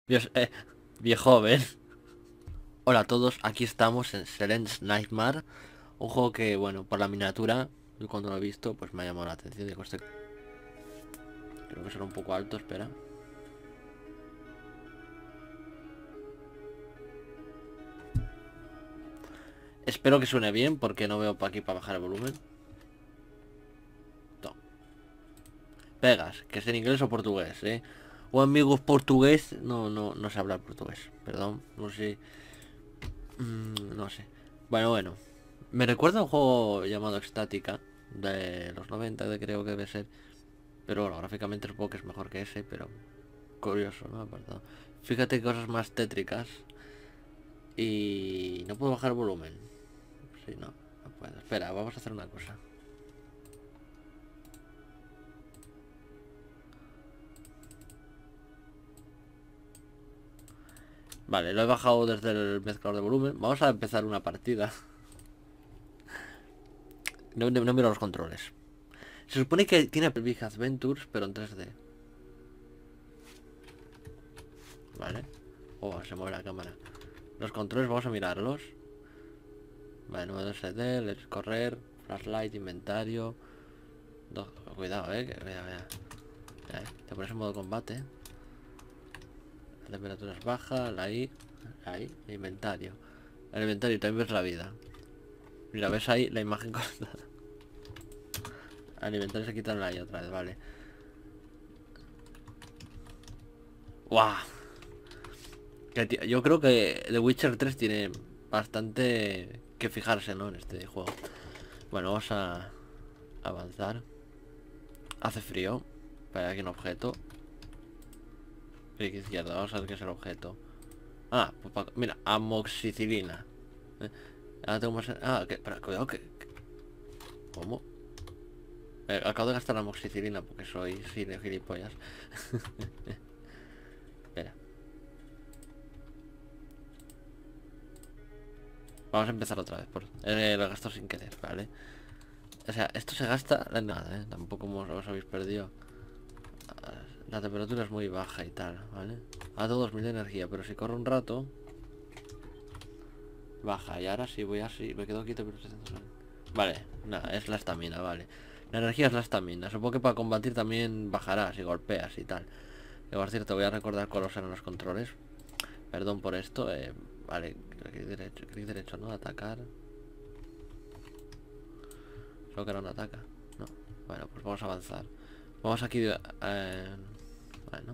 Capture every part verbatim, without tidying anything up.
Dios, eh, viejo, ven. Hola a todos, aquí estamos en Selen's Nightmare. Un juego que, bueno, por la miniatura, yo cuando lo he visto, pues me ha llamado la atención. Digo, este... Creo que será un poco alto, espera. Espero que suene bien, porque no veo para aquí para bajar el volumen. No. Pegas, que es en inglés o portugués, eh. O amigos portugués, no, no, no sé hablar portugués. Perdón, no sé. Mm, no sé. Bueno, bueno. Me recuerda a un juego llamado Estática, de los noventa, de creo que debe ser. Pero bueno, gráficamente supongo que es mejor que ese, pero curioso, ¿no? Apartado. Fíjate qué cosas más tétricas. Y no puedo bajar el volumen. Sí, no, no puedo. Espera, vamos a hacer una cosa. Vale, lo he bajado desde el mezclador de volumen. Vamos a empezar una partida. No, no, no miro los controles. Se supone que tiene Big Adventures, pero en tres D. Vale. Oh, se mueve la cámara. Los controles vamos a mirarlos. Vale, nuevo S D, let's correr, flashlight, inventario. Do, cuidado, eh, que vea, vea. Eh, te pones en modo combate. La temperatura es baja, la I, ahí, el inventario. El inventario también ves la vida. Mira, ves ahí la imagen cortada. Al inventario se quita la I otra vez, vale. ¡Guau! Que, tío, yo creo que The Witcher tres tiene bastante que fijarse, ¿no? En este juego. Bueno, vamos a avanzar. Hace frío. Para aquí un objeto. Clic izquierdo, vamos a ver qué es el objeto. Ah, pues pa- mira, amoxicilina. Eh, Ahora tengo más... Ah, que, pero cuidado que... que- ¿Cómo? Eh, acabo de gastar amoxicilina porque soy sí, de gilipollas. Espera. Vamos a empezar otra vez. Por... Eh, lo gasto sin querer, ¿vale? O sea, esto se gasta en nada, ¿eh? Tampoco os, os habéis perdido. Ah, la temperatura es muy baja y tal, ¿vale? A dos mil de energía, pero si corro un rato... Baja, y ahora sí voy así, me quedo quieto, pero... Vale, nada, es la estamina, vale. La energía es la estamina. Supongo que para combatir también bajará si golpeas y tal. Que por cierto, voy a recordar cuáles eran los controles. Perdón por esto. Eh, vale, clic derecho, clic derecho, ¿no? Atacar. Creo que era un ataca. No. Bueno, pues vamos a avanzar. Vamos aquí... Eh, bueno.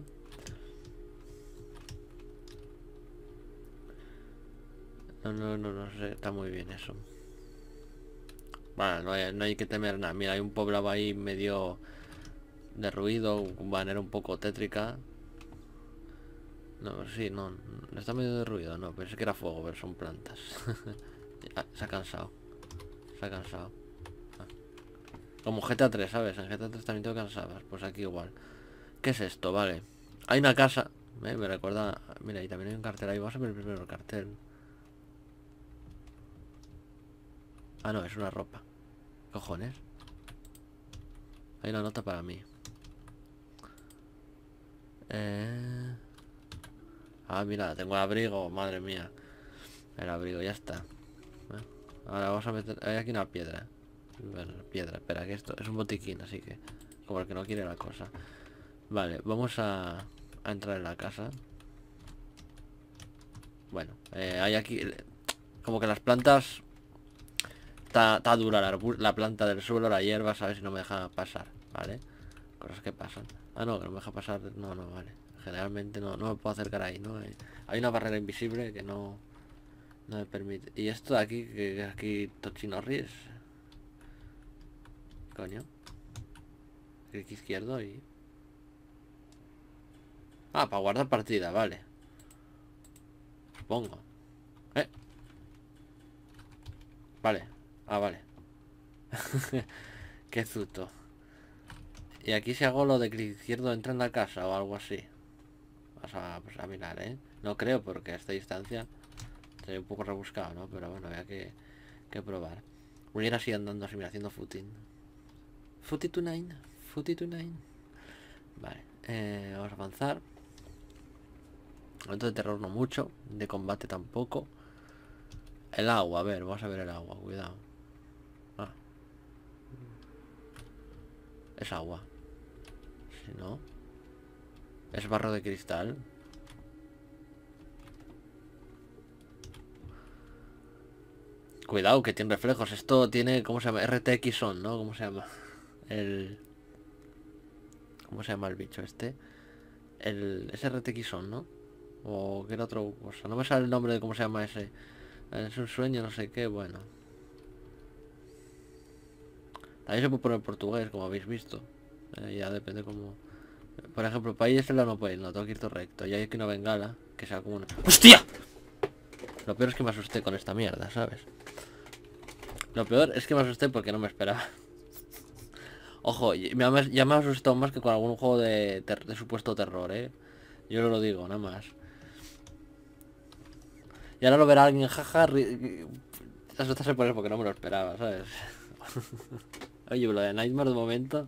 No, no, no, no sé. Está muy bien eso. Vale, no hay, no hay que temer nada. Mira, hay un poblado ahí medio de ruido, con manera un poco tétrica. No, sí, no, no está medio de ruido, no, pensé que era fuego, pero son plantas. Ah, se ha cansado, se ha cansado. Ah. Como G T A tres, ¿sabes? En G T A tres también tengo cansadas, pues aquí igual. ¿Qué es esto? Vale. Hay una casa, ¿eh? Me recuerda... Mira, y también hay un cartel ahí, vamos a ver primero el cartel. Ah, no, es una ropa. Cojones. Hay una nota para mí. Eh... Ah, mira, tengo abrigo, madre mía. El abrigo, ya está. ¿Eh? Ahora vamos a meter... Hay aquí una piedra. Bueno, piedra, espera, que esto es un botiquín, así que... Como el que no quiere la cosa. Vale, vamos a, a entrar en la casa. Bueno, eh, hay aquí... Como que las plantas... Está, está dura la, la planta del suelo, la hierba, ¿sabes? Si no me deja pasar, ¿vale? Cosas que pasan. Ah, no, que no me deja pasar... No, no, vale. Generalmente no, no me puedo acercar ahí, ¿no? Hay, hay una barrera invisible que no... No me permite. Y esto de aquí, que aquí Tochinorris. Coño. Clic izquierdo y... Ah, para guardar partida, vale. Supongo. Eh, vale. Ah, vale. Qué zuto. Y aquí si hago lo de clic izquierdo entra en la casa o algo así. Vas a, pues a mirar, ¿eh? No creo porque a esta distancia sería un poco rebuscado, ¿no? Pero bueno, había que, que probar. Voy a ir así andando así, mira, haciendo footing. Footy to nine. Footy to nine. Vale. Eh, vamos a avanzar. Momento de terror no mucho. De combate tampoco. El agua, a ver, vamos a ver el agua, cuidado. Ah. Es agua. Si no. Es barro de cristal. Cuidado, que tiene reflejos. Esto tiene, ¿cómo se llama? R T X on, ¿no? ¿Cómo se llama? El... ¿Cómo se llama el bicho este? El... Es R T X on, ¿no? O que era otra cosa. No me sale el nombre de cómo se llama ese. Es un sueño, no sé qué, bueno. También se puede poner portugués, como habéis visto. Eh, ya depende como... Por ejemplo, país la no puede, no, tengo que ir todo recto. Y hay aquí una bengala, que sea como una... ¡Hostia! Lo peor es que me asusté con esta mierda, ¿sabes? Lo peor es que me asusté porque no me esperaba. Ojo, ya me, ya me ha asustado más que con algún juego de, ter de supuesto terror, ¿eh? Yo no lo digo, nada más. Y ahora lo verá alguien, jaja, asustarse por eso porque no me lo esperaba, ¿sabes? Oye, lo de Nightmare de momento...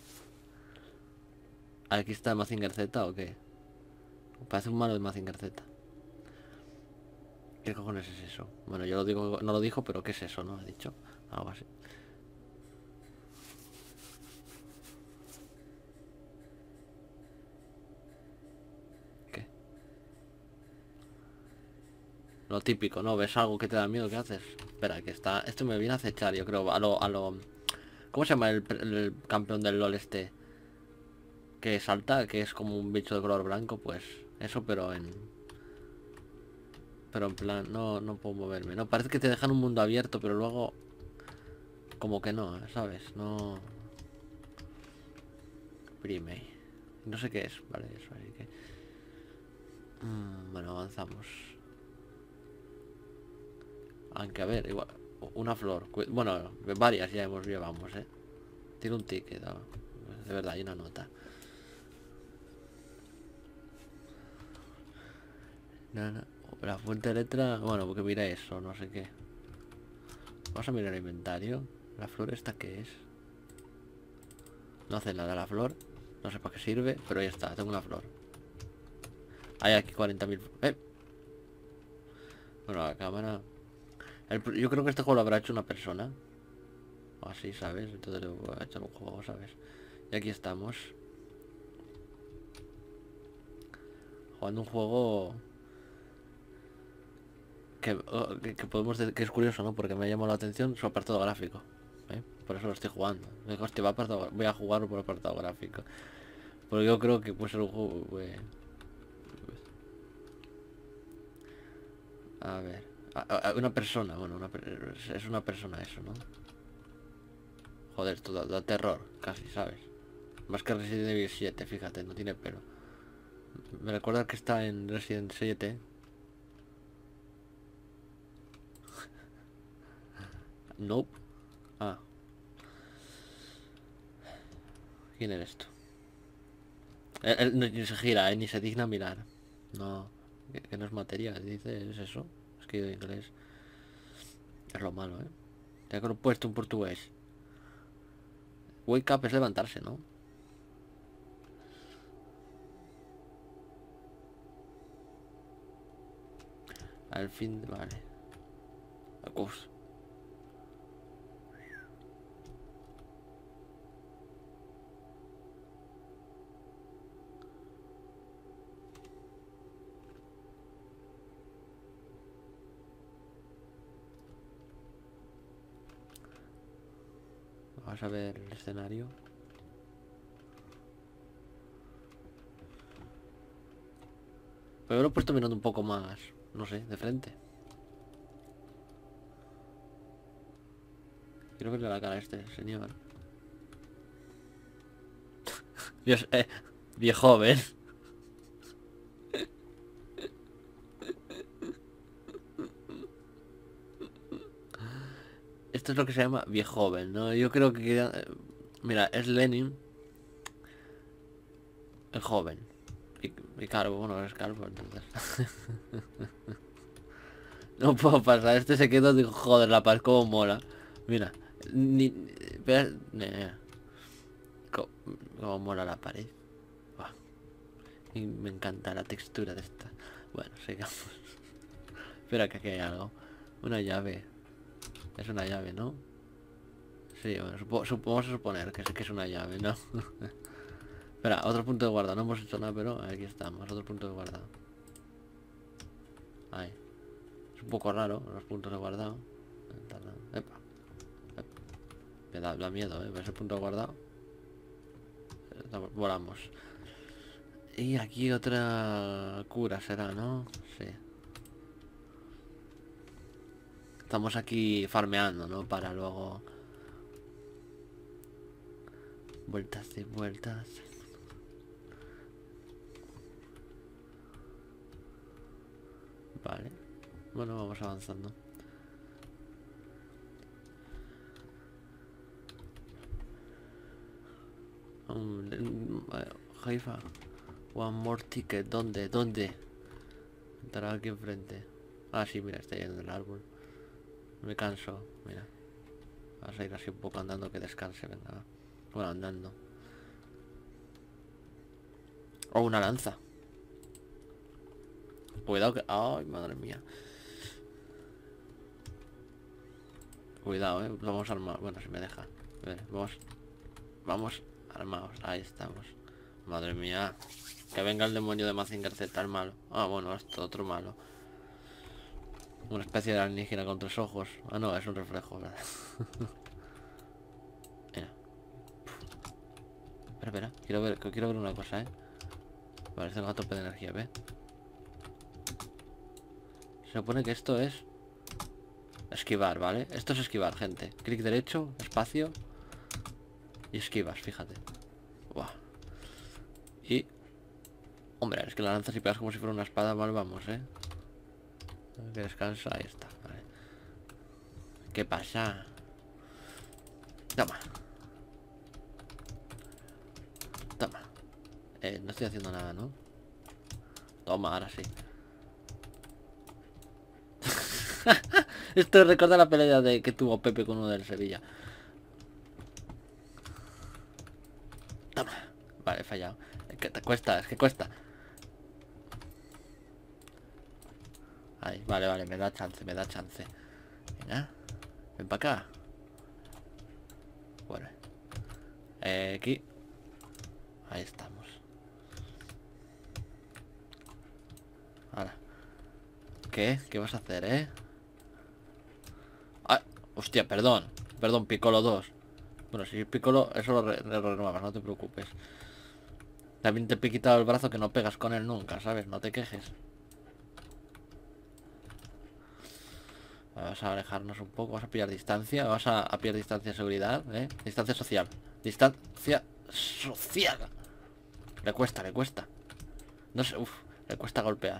¿Aquí está Mazinger Z o qué? Parece un malo de Mazinger Z. ¿Qué cojones es eso? Bueno, yo lo digo, no lo dijo, pero ¿qué es eso? ¿No? Ha dicho algo así. ¿Qué? Lo típico, ¿no? ¿Ves algo que te da miedo? ¿Qué haces? Espera, que está... Esto me viene a acechar, yo creo. A lo... A lo... ¿Cómo se llama el, el campeón del LOL este? Que salta, que es como un bicho de color blanco, pues... Eso, pero en... Pero en plan, no, no puedo moverme. No, parece que te dejan un mundo abierto, pero luego... Como que no, ¿sabes? No... Prime. No sé qué es, vale, eso, así que... Mm, bueno, avanzamos. Aunque a ver, igual... Una flor. Bueno, varias ya hemos llevamos, ¿eh? Tiene un ticket, ¿no? De verdad, hay una nota. No, no. La fuente de letra... Bueno, porque mira eso, no sé qué. Vamos a mirar el inventario. ¿La flor esta qué es? No hace nada la flor. No sé para qué sirve, pero ya está, tengo una flor. Hay aquí cuarenta mil... ¡Eh! Bueno, la cámara... El... Yo creo que este juego lo habrá hecho una persona. O así, ¿sabes? Entonces lo voy a echar un juego, ¿sabes? Y aquí estamos. Jugando un juego... Que, que, que podemos decir que es curioso, ¿no? Porque me ha llamado la atención su apartado gráfico. ¿Eh? Por eso lo estoy jugando. Digo, hostia, va apartado... voy a jugarlo por apartado gráfico. Porque yo creo que puede ser un juego... Pues... A ver... A, a, una persona, bueno, una, es una persona eso, ¿no? Joder, esto da, da terror, casi, ¿sabes? Más que Resident Evil siete, fíjate, no tiene pelo. Me recuerda que está en Resident siete. Nope. Ah. ¿Quién es esto? Él, él ni se gira, eh, ni se digna mirar. No, que, que no es materia, dice, es eso. Es que inglés es lo malo, eh. Ya que lo he puesto en portugués. Wake up es levantarse, ¿no? Al fin, vale. Uf. Vamos a ver el escenario. Pero lo he puesto mirando un poco más, no sé, de frente. Quiero verle la cara a este señor. Dios, eh, viejo, ¿ven? Esto es lo que se llama viejoven, ¿no? Yo creo que... Mira, es Lenin. El joven. Y, y Carbo, bueno, es Carbo, entonces. No puedo pasar, este se quedó, digo, joder, la paz, como mola. Mira, ni... Pero, como mola la pared. Buah. Y me encanta la textura de esta. sigamos. Espera, que aquí hay algo. Una llave. Es una llave, ¿no? Sí, bueno, supo, supo, vamos a suponer que, que es una llave, ¿no? Espera, otro punto de guardado. No hemos hecho nada, pero aquí estamos. Otro punto de guardado. Ahí. Es un poco raro los puntos de guardado. Epa. Epa. Me da, da miedo, ¿eh? Ese punto de guardado. Volamos. Y aquí otra cura será, ¿no? Sí. Estamos aquí farmeando, ¿no? Para luego... Vueltas y vueltas. Vale. Bueno, vamos avanzando. Um, Jaifa. One more ticket. ¿Dónde? ¿Dónde? Estará aquí enfrente. Ah, sí, mira, está yendo el árbol. Me canso, mira. Vamos a ir así un poco andando, que descanse, venga. Bueno, andando. Oh, una lanza. Cuidado que... Ay, madre mía. Cuidado, eh. Vamos armados. Bueno, si me deja. A ver, vamos. Vamos armados. Ahí estamos. Madre mía. Que venga el demonio de Mazinger Z, el malo. Ah, bueno, esto, otro malo. Una especie de alienígena con tres ojos. Ah, no, es un reflejo, ¿verdad? Mira. Espera, espera. Quiero ver, quiero ver una cosa, eh. Vale, tengo a tope de energía, ¿ve? Se supone que esto es esquivar, ¿vale? Esto es esquivar, gente. Clic derecho, espacio y esquivas, fíjate. Buah. Y... Hombre, es que la lanza si pegas como si fuera una espada, mal vamos, ¿eh? Que descansa, ahí está, vale. ¿Qué pasa? Toma. Toma. Eh, no estoy haciendo nada, ¿no? Toma, ahora sí. Esto recuerda la pelea de que tuvo Pepe con uno del Sevilla. Toma. Vale, he fallado. Es que te cuesta, es que cuesta. Ahí, vale, vale, me da chance, me da chance. Venga. Ven para acá. Bueno. Eh, aquí. Ahí estamos. Ahora. ¿Qué? ¿Qué vas a hacer, eh? Ah, hostia, perdón. Perdón, Piccolo dos. Bueno, si Piccolo, eso lo, re lo renuevas, no te preocupes. También te he quitado el brazo que no pegas con él nunca, ¿sabes? No te quejes. Vamos a alejarnos un poco, vamos a pillar distancia. Vamos a, a pillar distancia de seguridad, ¿eh? Distancia social. Distancia social. Le cuesta, le cuesta. No sé, uff, le cuesta golpear.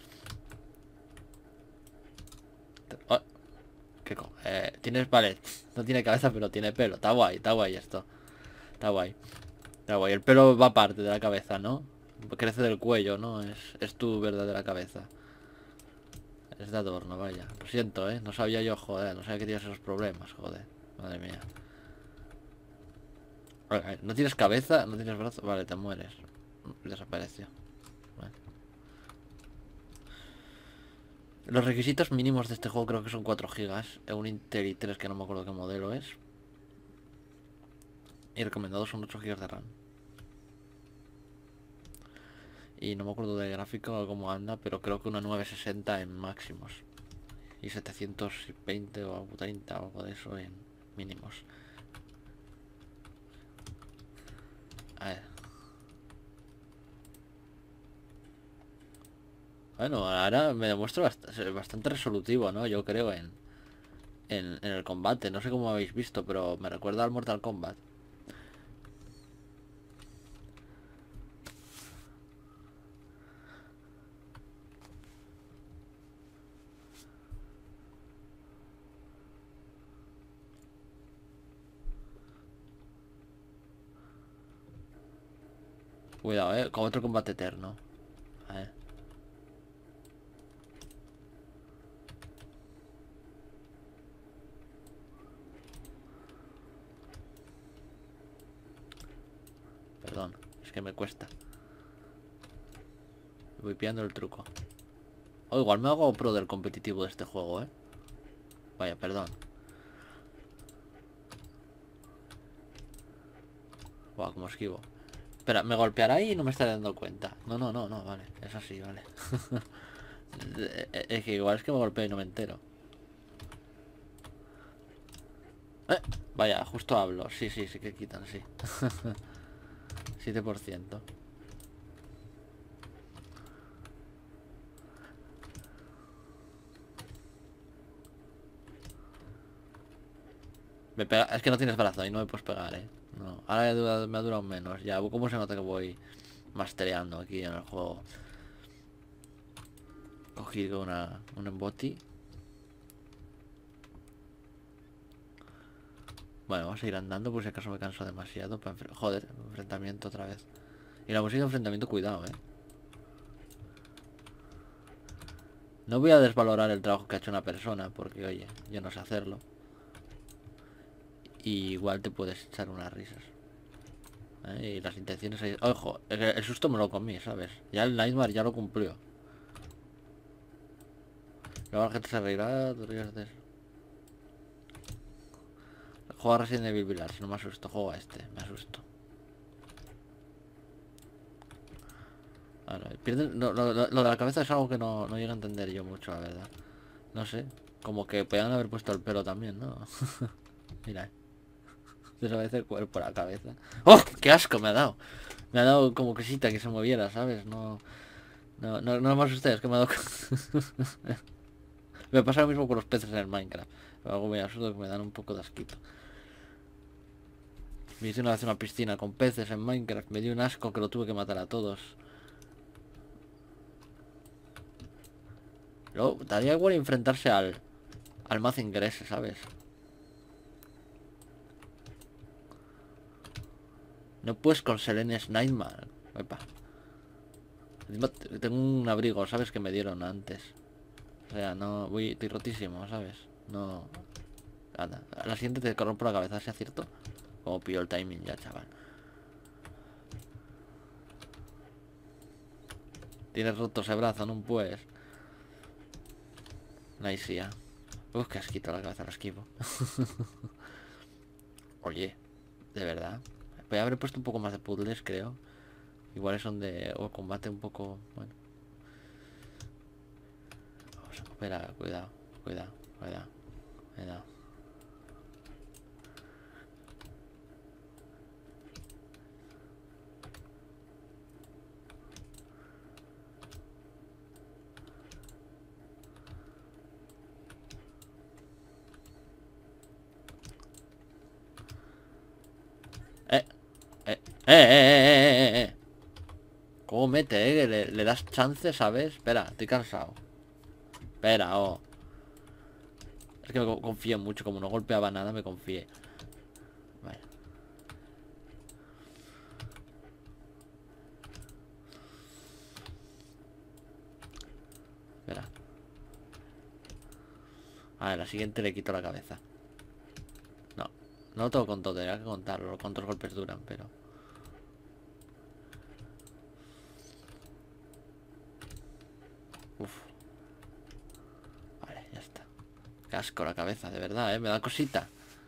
Oh, ¿qué co eh, tienes, vale, no tiene cabeza pero tiene pelo. Está guay, está guay esto. Está guay. Está guay. El pelo va aparte de la cabeza, ¿no? Crece del cuello, ¿no? Es, es tu verdadera cabeza. Es de adorno, vaya. Lo siento, ¿eh? No sabía yo, joder. No sabía que tenías esos problemas, joder. Madre mía. Vale, no tienes cabeza, no tienes brazo. Vale, te mueres. Desapareció. Vale. Los requisitos mínimos de este juego creo que son cuatro gigas. Un Intel i tres que no me acuerdo qué modelo es. Y recomendados son ocho gigas de RAM. Y no me acuerdo de gráfico cómo anda, pero creo que una nueve sesenta en máximos. Y setecientos veinte o treinta o algo de eso en mínimos. A ver. Bueno, ahora me demuestro bast bastante resolutivo, ¿no? Yo creo en, en, en el combate. No sé cómo habéis visto, pero me recuerda al Mortal Kombat. Cuidado, eh, con otro combate eterno. A ver. Perdón, es que me cuesta. Voy pillando el truco. O igual me hago pro del competitivo de este juego, eh. Vaya, perdón. Buah, como esquivo. Espera, me golpeará y no me estaré dando cuenta. No, no, no, no, vale. Es así, vale. Es que igual es que me golpeo y no me entero. Eh, vaya, justo hablo. Sí, sí, sí que quitan, sí. siete por ciento. Me pega... Es que no tienes brazo y no me puedes pegar, eh. No. Ahora me ha durado, me ha durado menos. Ya, ¿cómo se nota que voy mastereando aquí en el juego? Cogí una, un emboti. Bueno, vamos a ir andando por si acaso me canso demasiado para enfre- Joder, enfrentamiento otra vez. Y la música de enfrentamiento, cuidado, eh. No voy a desvalorar el trabajo que ha hecho una persona, porque oye, yo no sé hacerlo. Y igual te puedes echar unas risas. ¿Eh? Y las intenciones... ahí- Ojo, el, el susto me lo comí, ¿sabes? Ya el Nightmare ya lo cumplió. Luego la gente se reirá, te ríes de eso. Juega Resident Evil Village, si no me asusto, juego a este, me asusto. Ahora, pierden, lo, lo- lo- lo de la cabeza es algo que no, no llego a entender yo mucho, la verdad. No sé, como que podían haber puesto el pelo también, ¿no? Mira, desaparece el cuerpo, la cabeza. ¡Oh! ¡Qué asco me ha dado! Me ha dado como cosita que se moviera, ¿sabes? No, no, no, no me asusté, es que me ha dado... Me pasa lo mismo con los peces en el Minecraft. Algo muy absurdo que me dan un poco de asquito. Me hice una vez una piscina con peces en Minecraft. Me dio un asco que lo tuve que matar a todos. Luego, daría igual enfrentarse al... Al Mazinger ese, ¿sabes? No puedes con Selene's Nightmare. Epa. Tengo un abrigo, ¿sabes? Que me dieron antes. O sea, no... Voy... Estoy rotísimo, ¿sabes? No... Anda. A la siguiente te corrompo la cabeza, ¿sea cierto? Como pillo el timing ya, chaval. Tienes roto ese brazo, no puedes. Nice, ya. Uf, que asquito la cabeza, lo esquivo. Oye, de verdad. Voy a haber puesto un poco más de puzzles, creo. Igual son de... O combate un poco... Bueno. Vamos a... Espera, cuidado, cuidado, cuidado, cuidado. Eh, eh, eh, eh, eh, eh, eh. ¿Cómo mete, eh? Le, le das chance, ¿sabes? Espera, estoy cansado. Espera, oh. Es que me co- confío mucho. Como no golpeaba nada, me confié. Vale. Espera. A ver, la siguiente le quito la cabeza. No, no lo tengo contado, tendría que contarlo. Cuántos golpes duran, pero... Uf. Vale, ya está. Qué asco la cabeza, de verdad, eh. Me da cosita.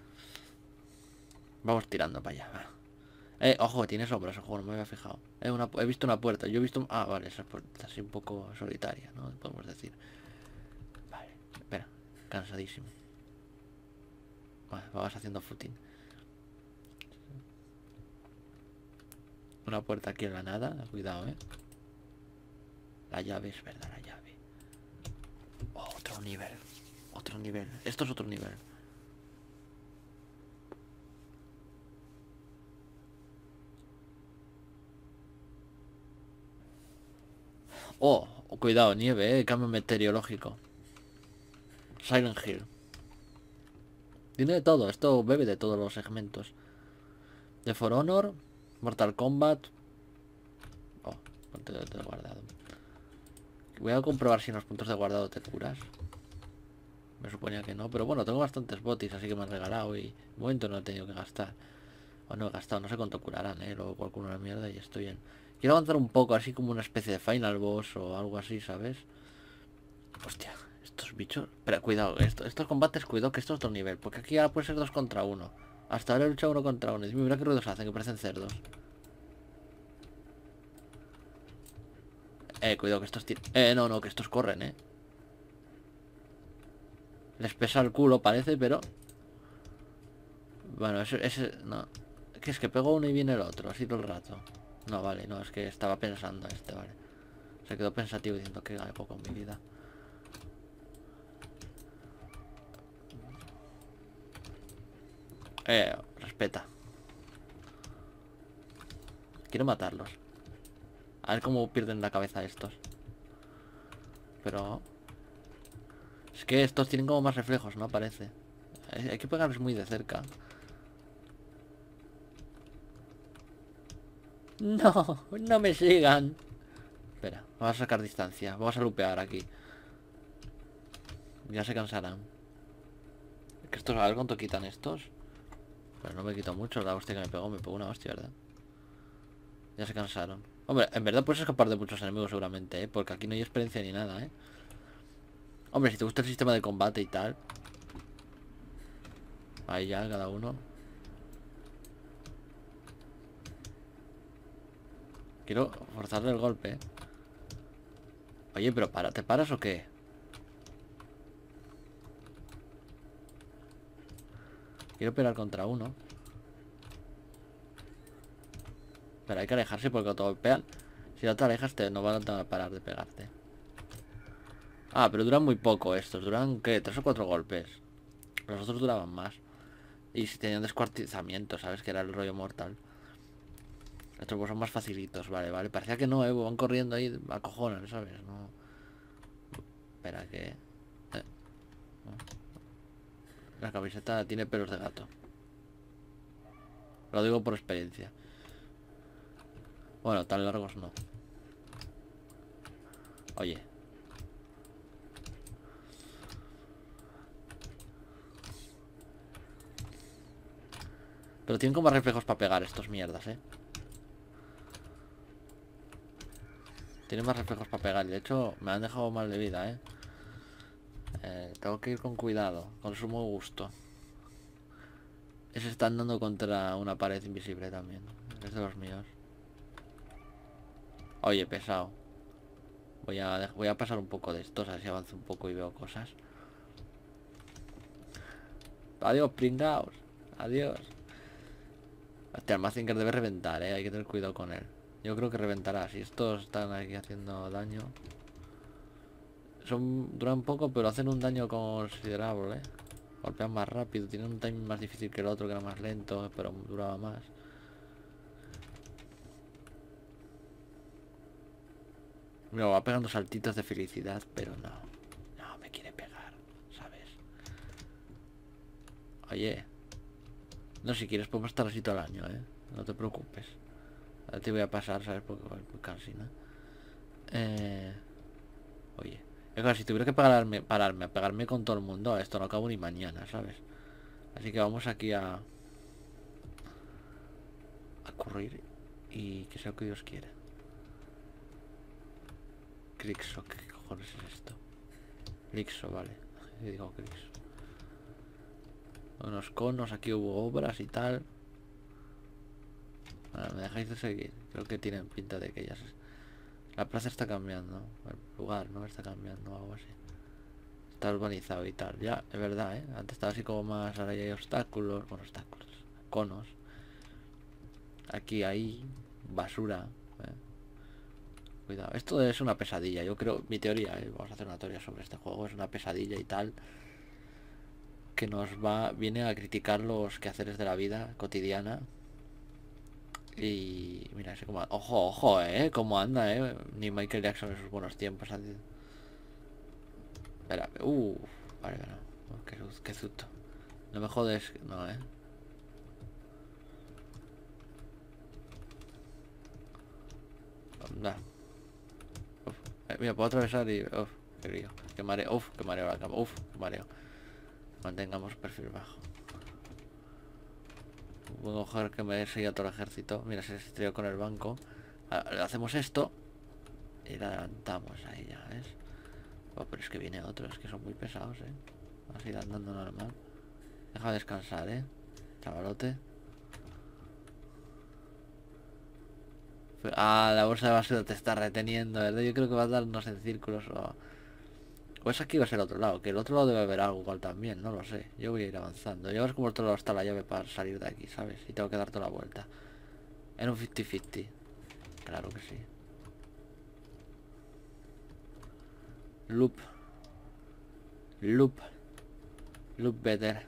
Vamos tirando para allá, va. Eh, ojo, tiene sombras el juego, no me había fijado. Eh, una, he visto una puerta, yo he visto... Ah, vale, esa puerta así un poco solitaria, ¿no? Podemos decir. Vale, espera, cansadísimo. Vale, vamos haciendo footing. Una puerta aquí en la nada, cuidado, eh. La llave, es verdad, la llave. Oh, otro nivel. Otro nivel. Esto es otro nivel. Oh, cuidado, nieve, eh. Cambio meteorológico. Silent Hill. Tiene de todo, esto bebe de todos los segmentos. De For Honor, Mortal Kombat. Oh, ponte de guardado. Voy a comprobar si en los puntos de guardado te curas. Me suponía que no, pero bueno, tengo bastantes botis, así que me han regalado y de momento no he tenido que gastar. O no he gastado, no sé cuánto curarán, eh. Luego calculo una mierda y estoy bien. Quiero avanzar un poco, así como una especie de final boss o algo así, ¿sabes? Hostia, estos bichos... Pero cuidado, esto, estos combates, cuidado que esto es otro nivel. Porque aquí ya puede ser dos contra uno. Hasta ahora he luchado uno contra uno. Y mira qué ruidos hacen, que parecen cerdos. Eh, cuidado que estos tienen... Eh, no, no, que estos corren, eh. Les pesa el culo, parece, pero... Bueno, ese... ese no. Que es que pego uno y viene el otro, así todo el rato. No, vale, no, es que estaba pensando este, vale. Se quedó pensativo diciendo que hago con mi vida. Eh, respeta. Quiero matarlos. A ver cómo pierden la cabeza estos. Pero... Es que estos tienen como más reflejos, ¿no? Parece. Hay que pegarles muy de cerca. No, no me sigan. Espera, vamos a sacar distancia. Vamos a lupear aquí. Ya se cansarán. Que estos, a ver cuánto quitan estos. Pero no me quito mucho. La hostia que me pegó, me pegó una hostia, ¿verdad? Ya se cansaron. Hombre, en verdad puedes escapar de muchos enemigos seguramente, ¿eh? Porque aquí no hay experiencia ni nada, ¿eh? Hombre, si te gusta el sistema de combate y tal. Ahí ya, cada uno. Quiero forzarle el golpe, ¿eh? Oye, pero para, ¿te paras o qué? Quiero pelear contra uno. Pero hay que alejarse porque cuando te golpean, si no te alejas te no van a parar de pegarte. Ah, pero duran muy poco estos. Duran, ¿qué? Tres o cuatro golpes. Los otros duraban más. Y si tenían descuartizamiento, ¿sabes? Que era el rollo mortal. Estos pues son más facilitos, vale, vale. Parecía que no, eh. Van corriendo ahí a cojones, ¿sabes? No. Espera, que... Eh. La camiseta tiene pelos de gato. Lo digo por experiencia. Bueno, tan largos no. Oye. Pero tienen como reflejos para pegar estos mierdas, eh. Tienen más reflejos para pegar. De hecho, me han dejado mal de vida, eh. eh tengo que ir con cuidado, con sumo gusto. Ese está andando contra una pared invisible también. Es de los míos. Oye, pesado. Voy a, voy a pasar un poco de estos, así avanzo un poco y veo cosas. Adiós, pringaos. Adiós. Hostia, el Mazinger debe reventar, eh. Hay que tener cuidado con él. Yo creo que reventará. Si estos están aquí haciendo daño. Son, duran poco, pero hacen un daño considerable, eh. Golpean más rápido. Tienen un timing más difícil que el otro, que era más lento, pero duraba más. Me va pegando saltitos de felicidad, pero no. No, me quiere pegar, ¿sabes? Oye. No, si quieres podemos estar así todo el año, ¿eh? No te preocupes. Ahora te voy a pasar, ¿sabes? Porque voy muy cansina. Eh... Oye. Es claro, si tuviera que pararme, pararme a pegarme con todo el mundo, esto no acabo ni mañana, ¿sabes? Así que vamos aquí a... A correr y que sea lo que Dios quiera. Crixo, ¿qué cojones es esto? Crixo, vale. Yo digo Crixo. Unos conos, aquí hubo obras y tal. Bueno, me dejáis de seguir. Creo que tienen pinta de que ya se... La plaza está cambiando. El lugar, ¿no? Está cambiando, algo así. Está urbanizado y tal. Ya, es verdad, ¿eh? Antes estaba así como más... Ahora ya hay obstáculos. Bueno, obstáculos. Conos. Aquí, ahí. Basura. ¿eh? Cuidado. Esto es una pesadilla. Yo creo... Mi teoría, ¿eh? Vamos a hacer una teoría sobre este juego. Es una pesadilla y tal. Que nos va... Viene a criticar los quehaceres de la vida cotidiana. Y mira, ese como... Ojo, ojo, eh, cómo anda, eh. Ni Michael Jackson en sus buenos tiempos. Espera, uh, vale, no. Oh, qué, qué susto. No me jodes, no, eh. Anda. Uf. Eh, mira, puedo atravesar y... Uf, qué río. Qué mareo, uf, qué mareo la cama. Uf, qué mareo. Mantengamos perfil bajo. Voy a coger que me seguía todo el ejército. Mira, se estrelló con el banco. Ahora, hacemos esto y la adelantamos ahí ya, ¿ves? Oh, pero es que viene otro, es que son muy pesados, eh. Así andando normal. Deja descansar, eh. Chavalote. Ah, la bolsa de basura te está reteniendo, ¿verdad? Yo creo que va a darnos en círculos o... O es aquí o es el otro lado, que el otro lado debe haber algo igual también, no lo sé. Yo voy a ir avanzando. Ya ves como el otro lado está la llave para salir de aquí, ¿sabes? Y tengo que dar toda la vuelta. En un cincuenta cincuenta. Claro que sí. Loop. Loop. Loop better.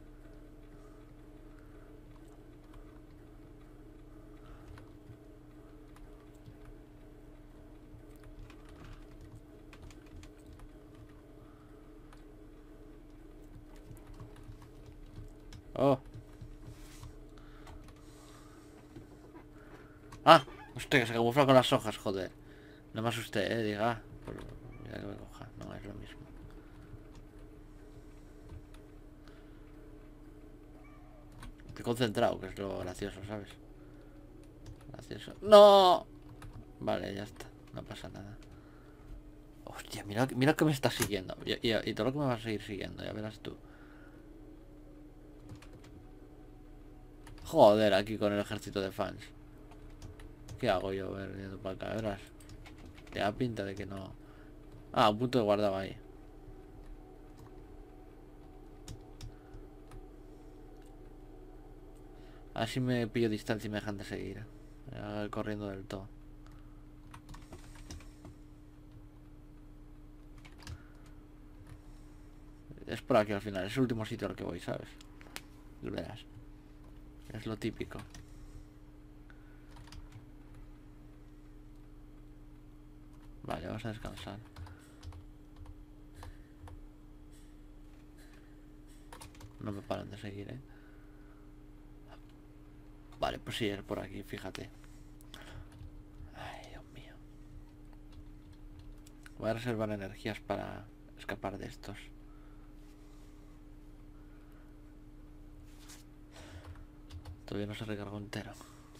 Oh. Ah, hostia, que se camufla con las hojas, joder. No me asusté, eh, diga. Ah, pues, mira que me coja. No, es lo mismo. Estoy concentrado, que es lo gracioso, ¿sabes? Gracioso. ¡No! Vale, ya está. No pasa nada. Hostia, mira, mira que me está siguiendo. Y, y, y todo lo que me va a seguir siguiendo, ya verás tú. Joder, aquí con el ejército de fans. ¿Qué hago yo? A ver, yendo para acá, verás. Te da pinta de que no. Ah, un punto de guardado ahí. Así me pillo distancia y me dejan de seguir. Eh, corriendo del todo. Es por aquí al final, es el último sitio al que voy, ¿sabes? Verás. Es lo típico. Vale, vamos a descansar. No me paran de seguir, ¿eh? Vale, pues sí, es por aquí, fíjate. Ay, Dios mío. Voy a reservar energías para escapar de estos. Todavía no se recargó entero.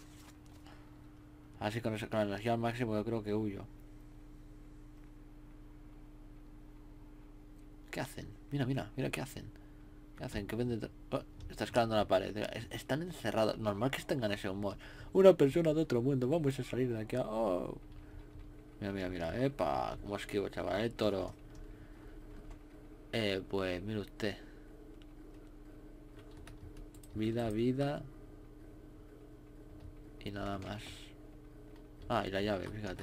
Así con, ese, con la energía al máximo yo creo que huyo. ¿Qué hacen? Mira, mira, mira qué hacen. ¿Qué hacen? ¿Qué venden? Oh, está escalando la pared. Están encerrados. Normal que tengan ese humor. Una persona de otro mundo. Vamos a salir de aquí. Oh. Mira, mira, mira. Epa. Cómo esquivo, chaval. El toro. Eh, pues mire usted. Vida, vida. Y nada más. Ah, y la llave, fíjate.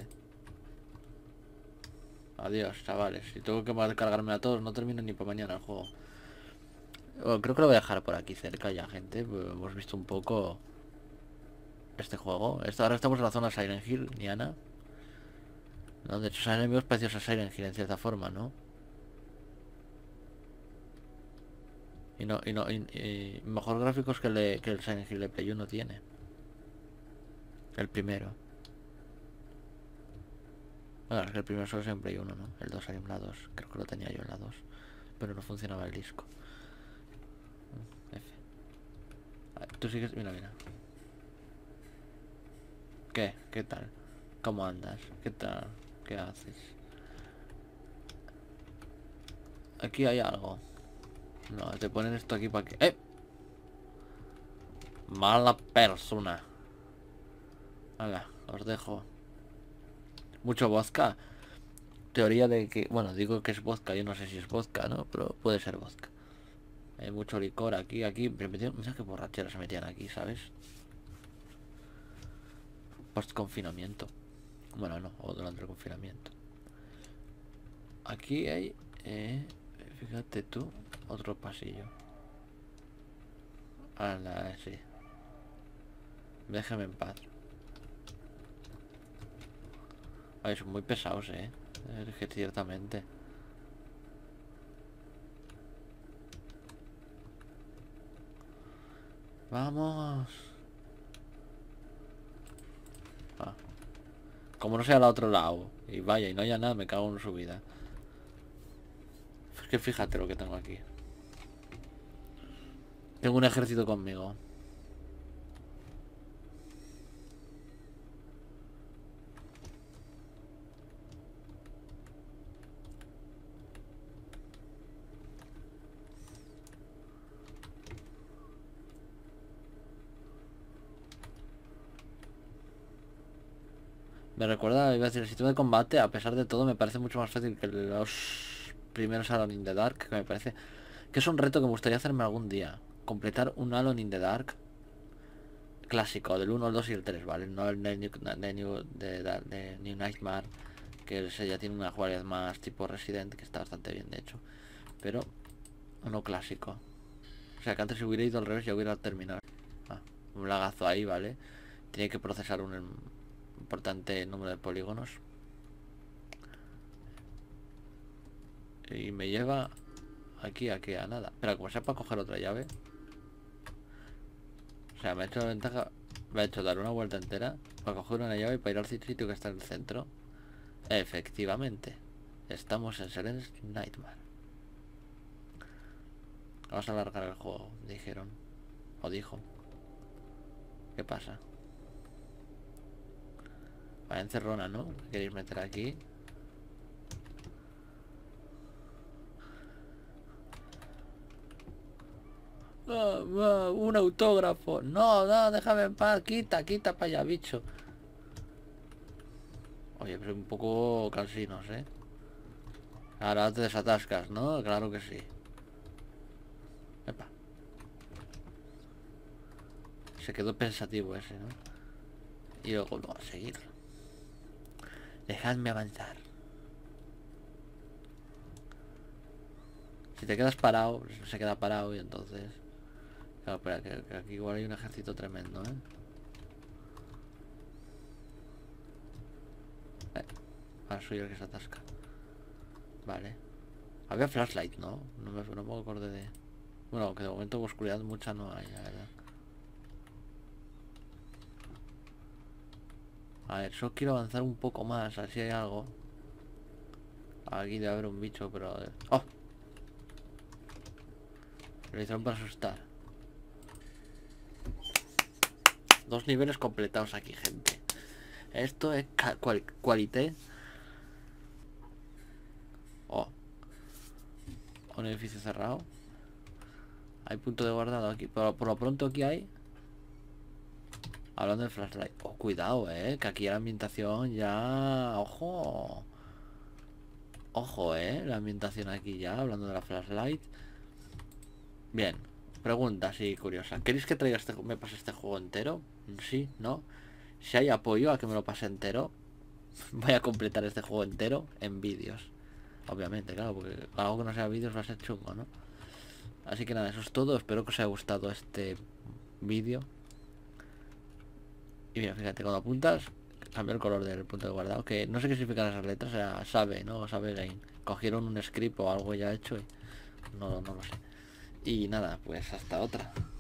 Adiós, chavales. Si tengo que cargarme a todos, no termino ni para mañana el juego. Bueno, creo que lo voy a dejar por aquí cerca ya, gente. Pues hemos visto un poco este juego. Esto, ahora estamos en la zona Silent Hill, Niana. No, de hecho son enemigos parecidos a Silent Hill en cierta forma, ¿no? Y no, y no, y, y mejor gráficos que, le, que el Silent Hill de Play uno tiene. El primero. Bueno, es que el primero solo es en Play uno, ¿no? El dos hay en la dos. Creo que lo tenía yo en la dos. Pero no funcionaba el disco. F. A ver, tú sigues... Mira, mira. ¿Qué? ¿Qué tal? ¿Cómo andas? ¿Qué tal? ¿Qué haces? Aquí hay algo. No, te ponen esto aquí para que... ¡Eh! Mala persona. Venga, os dejo. Mucho vodka. Teoría de que... Bueno, digo que es vodka. Yo no sé si es vodka, ¿no? Pero puede ser vodka. Hay mucho licor aquí, aquí. Mira qué borracheras se metían aquí, ¿sabes? Post confinamiento. Bueno, no, o durante el confinamiento. Aquí hay... Eh, fíjate tú. Otro pasillo. Anda, sí. Déjame en paz. Ay, son muy pesados, eh. Es que ciertamente. Vamos. Ah. Como no sea al otro lado. Y vaya, y no haya nada, me cago en su vida. Es que fíjate lo que tengo aquí. Tengo un ejército conmigo. Me recuerda, iba a decir, el sistema de combate, a pesar de todo, me parece mucho más fácil que los primeros Alone in the Dark, que me parece que es un reto que me gustaría hacerme algún día. Completar un Alone in the Dark clásico, del uno, el dos y el tres, ¿vale? No el de New, de New, de, de New Nightmare, que ese ya tiene una jugabilidad más tipo Resident, que está bastante bien, de hecho. Pero uno clásico. O sea, que antes si hubiera ido al revés ya hubiera terminado. Ah, un lagazo ahí, ¿vale? Tiene que procesar un importante número de polígonos. Y me lleva aquí, aquí, a nada. Pero como sea para coger otra llave. O sea, me ha hecho la ventaja. Me ha hecho dar una vuelta entera para coger una llave y para ir al sitio que está en el centro. Efectivamente. Estamos en Seren's Nightmare. Vamos a alargar el juego, dijeron. O dijo. ¿Qué pasa? Vaya encerrona, ¿no? ¿Queréis meter aquí? Uh, uh, un autógrafo. No, no, déjame en paz. Quita, quita para allá, bicho. Oye, pero un poco cansinos, ¿eh? Ahora te desatascas, ¿no? Claro que sí. Epa. Se quedó pensativo ese, ¿no? Y luego no, a seguir. Dejadme avanzar. Si te quedas parado, se queda parado y entonces... Claro, espera, que, que aquí igual hay un ejército tremendo, ¿eh? eh ahora soy el que se atasca. Vale. Había flashlight, ¿no? No me, no me acordé de... Bueno, que de momento oscuridad mucha no hay, la verdad. A ver, solo quiero avanzar un poco más, a ver si hay algo. Aquí debe haber un bicho, pero... ¡Oh! Lo hicieron para asustar. Dos niveles completados aquí, gente. Esto es cual, cualité. Oh. Un edificio cerrado. Hay punto de guardado aquí. Pero por lo pronto aquí hay... Hablando de flashlight. Oh, cuidado, eh. Que aquí la ambientación ya... Ojo. Ojo, eh. La ambientación aquí ya. Hablando de la flashlight. Bien. Pregunta así curiosa. ¿Queréis que traiga este, me pase este juego entero? Sí, ¿no? Si hay apoyo a que me lo pase entero, voy a completar este juego entero en vídeos. Obviamente, claro, porque algo que no sea vídeos va a ser chungo, ¿no? Así que nada, eso es todo. Espero que os haya gustado este vídeo. Y mira, fíjate, cuando apuntas, cambia el color del punto de guardado. Que no sé qué significan esas letras, o sea, sabe, ¿no? Sabe Game. Cogieron un script o algo ya hecho y no, no lo sé. Y nada, pues hasta otra.